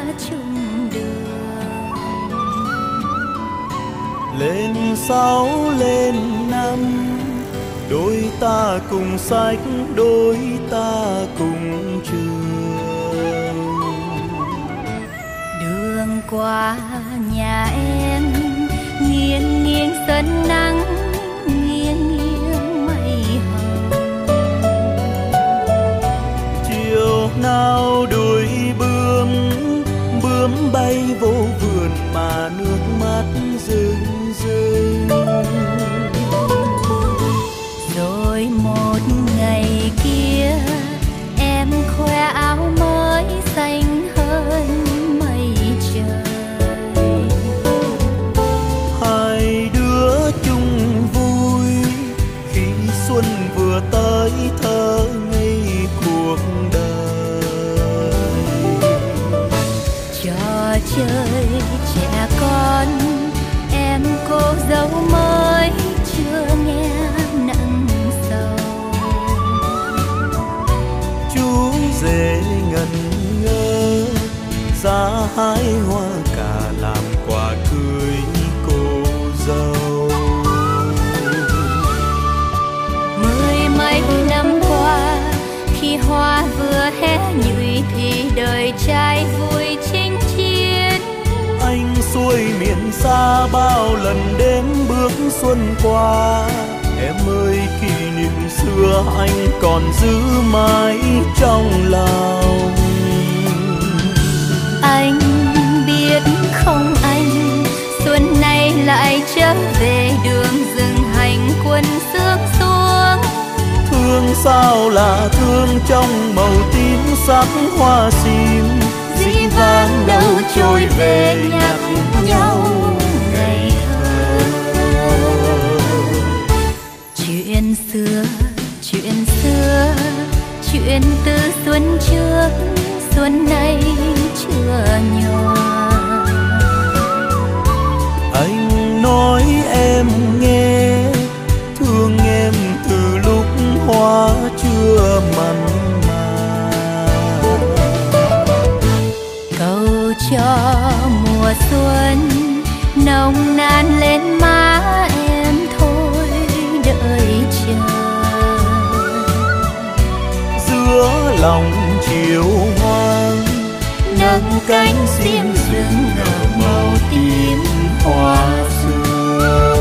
chung đường. Lên 6 lên 5, đôi ta cùng sách, đôi ta cùng trường. Đường qua nhà em nghiêng nghiêng sân nắng, nghiêng nghiêng mây hồng. Chiều nào đuổi bướm, bướm bay vô vườn mà nước mắt rưng rưng. Rồi một ngày kia em khoe áo mới xanh hơn mây trời. Hai đứa chung vui khi xuân vừa tới thơ ngây cuộc đời. Trò chơi trẻ con em cô dâu mới chưa nghe nặng sầu. Chú rể ngần ngơ ra hái hoa cà làm quà cưới cô dâu. Mười mấy năm qua khi hoa vừa hé nhụy thì đời trai vui chinh chiến. Anh xuôi miền xa bao lần đêm bước xuân qua. Em ơi kỷ niệm xưa anh còn giữ mãi trong lòng. Anh biết không anh, xuân nay lại trở về đường rừng hành quân sương xuống. Thương sao là thương trong màu tím sắc hoa sim. Dĩ vãng đâu trôi về nhắc nhau ngày thơ. Chuyện xưa, chuyện xưa, chuyện từ xuân trước, xuân nay chưa nhòa. Anh nói em nghe, thương em từ lúc hoa chưa mặn mà. Cầu cho mùa xuân nồng nàn lên má em thôi đợi chờ. Giữa lòng chiều hoang nâng cánh xiêm rừng nở màu tím hoa xưa.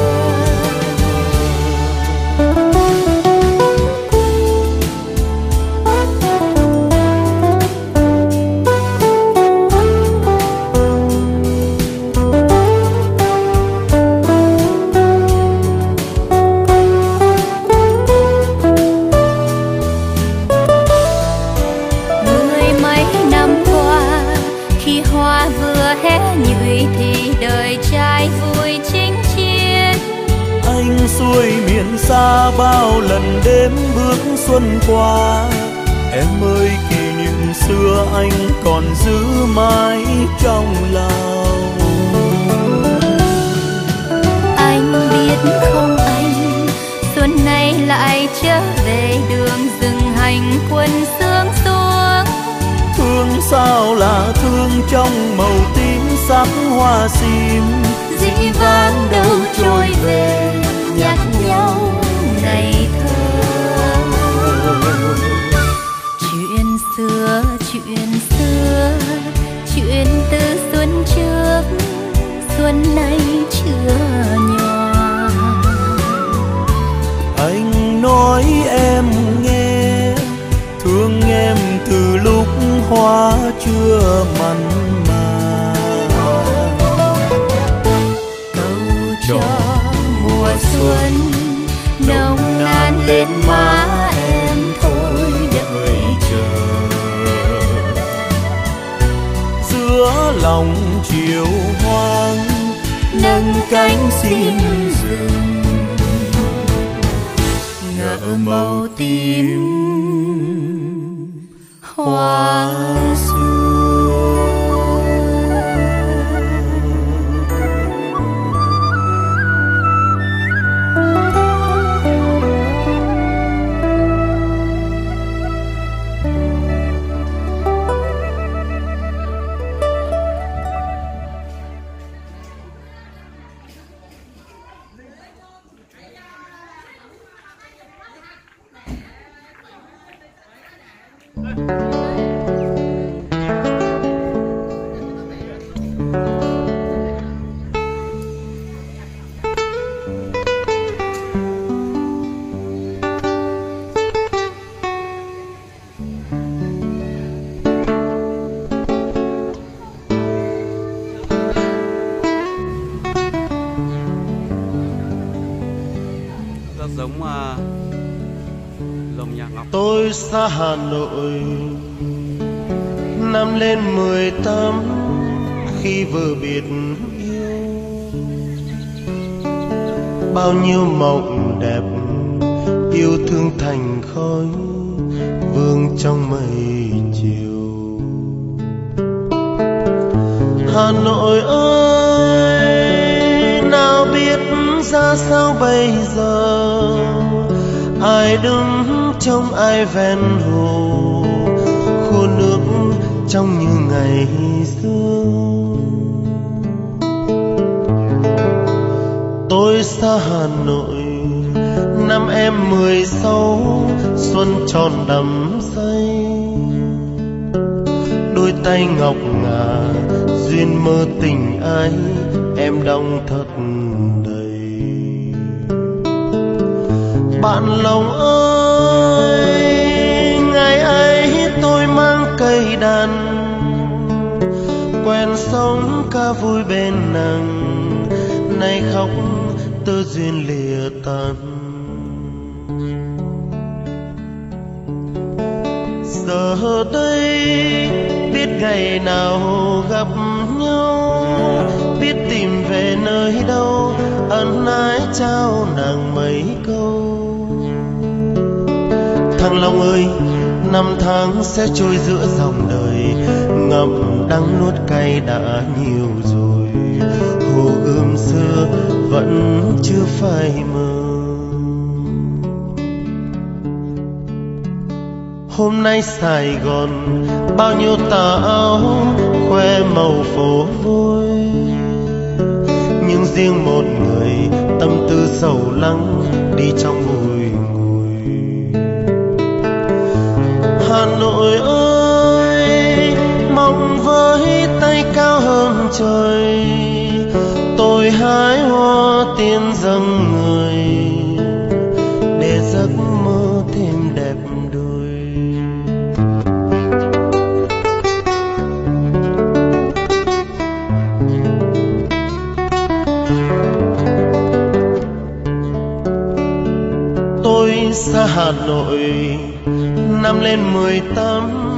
Thì đời trai vui chinh chiến. Anh xuôi miền xa bao lần đêm bước xuân qua. Em ơi kỷ niệm xưa anh còn giữ mãi trong lòng. Anh biết không anh, xuân nay lại trở về đường rừng hành quân sương xuống. Thương sao là thương trong màu tím sắc hoa sim. Dĩ vãng đâu trôi về nhắc nhau ngày thơ. Chuyện xưa, chuyện xưa, chuyện từ xuân trước, xuân nay chưa nhòa. Anh nói em nghe, thương em từ lúc hoa chưa mặn mà. Cầu cho mùa xuân nồng nàn lên má em thôi đợi chờ. Giữa lòng chiều hoang nâng cánh sim rừng nở màu tím hoa xưa. lồng nhạc ngọc. Tôi xa Hà Nội năm lên 18 khi vừa biết yêu, bao nhiêu mộng đẹp yêu thương thành khói vương trong mây chiều. Hà Nội ơi, nào biết ra sao bây giờ, ai đứng trông ai ven hồ, khô nước trong như ngày xưa. Tôi xa Hà Nội năm em 16, xuân tròn đắm say, đôi tay ngọc ngà duyên mơ tình ai em đong thật đầy. Bạn lòng ơi, ngày ấy tôi mang cây đàn, quen sống ca vui bên nàng, nay khóc tơ duyên lìa tàn. Giờ đây biết ngày nào gặp nhau, biết tìm về nơi đâu, ân ái trao nàng mấy câu. Thăng Long ơi, năm tháng sẽ trôi giữa dòng đời, ngậm đắng nuốt cay đã nhiều rồi, hồ gươm xưa vẫn chưa phai mờ. Hôm nay Sài Gòn bao nhiêu tà áo khoe màu phố vui, nhưng riêng một người tâm tư sầu lắng đi trong bụi ngùi. Hà Nội ơi, mong với tay cao hơn trời, tôi hái hoa tiên dâng người, để giấc mơ thêm đẹp đôi. Tôi xa Hà Nội năm lên 18,